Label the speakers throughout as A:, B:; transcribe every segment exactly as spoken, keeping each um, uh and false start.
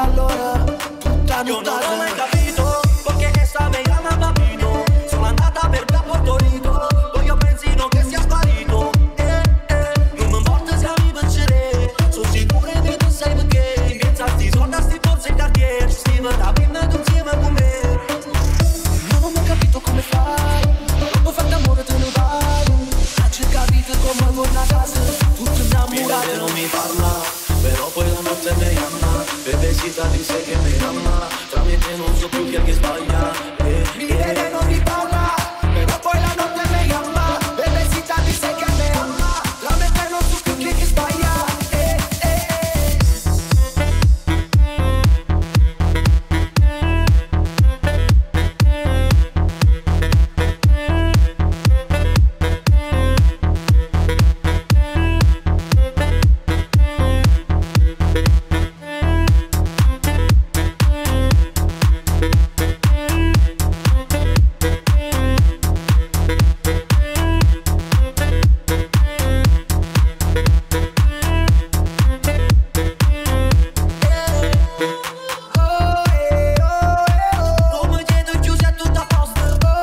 A: allora tutta
B: Io non ho mai
A: nuotata.
B: capito perché essa mi chiama bambino. Sono andata per da Porto Rico, poi io pensino che sia sparito. Eh, eh, non mi importa se mi piacerei, sono sicuro che tu sai perché. Pensa a sti soldi, a sti borse e cartier, ci si vede prima tu insieme con me.
A: Non ho mai capito come fai, dopo fatto amore te ne vai. Faccio capito come torna a casa, tutto innamorato.
B: Mira non mi parla, però poi la notte mi chiama. Bebecita dice che mi ama, tramite non so più chi è che sbaglia. Eh,
A: Mi vede non mi parla, però poi la notte mi chiama. Bebecita dice che mi ama, la mente non so più chi è che sbaglia. Eh, eh,
B: come chiedo chiusi è tutto a posto.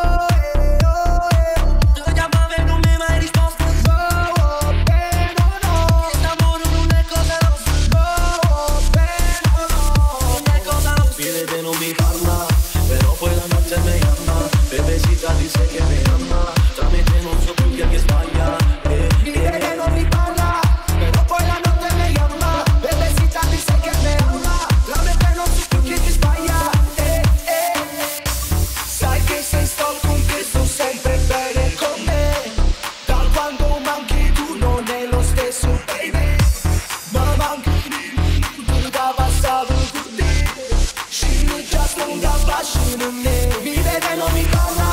B: Te chiamavo e non mi hai mai risposto. Quest'amore non è cosa nostra, non è cosa nostra. Mi vede non mi parla, però poi la notte mi chiama. Bebecita dice che mi ama, tramite non so più chi è che sbaglia. Eh,
A: Mi vede non mi parla, però poi la notte mi chiama. Bebecita dice che mi ama, la mente non so più chi è che sbaglia. Eh, eh. Sai che se sto con te sto sempre bene con me. Da quando manchi tu non è lo stesso, baby. Ma manchi tu da passato con te. Scegli già sto da passion in me. Mi vede non mi parla.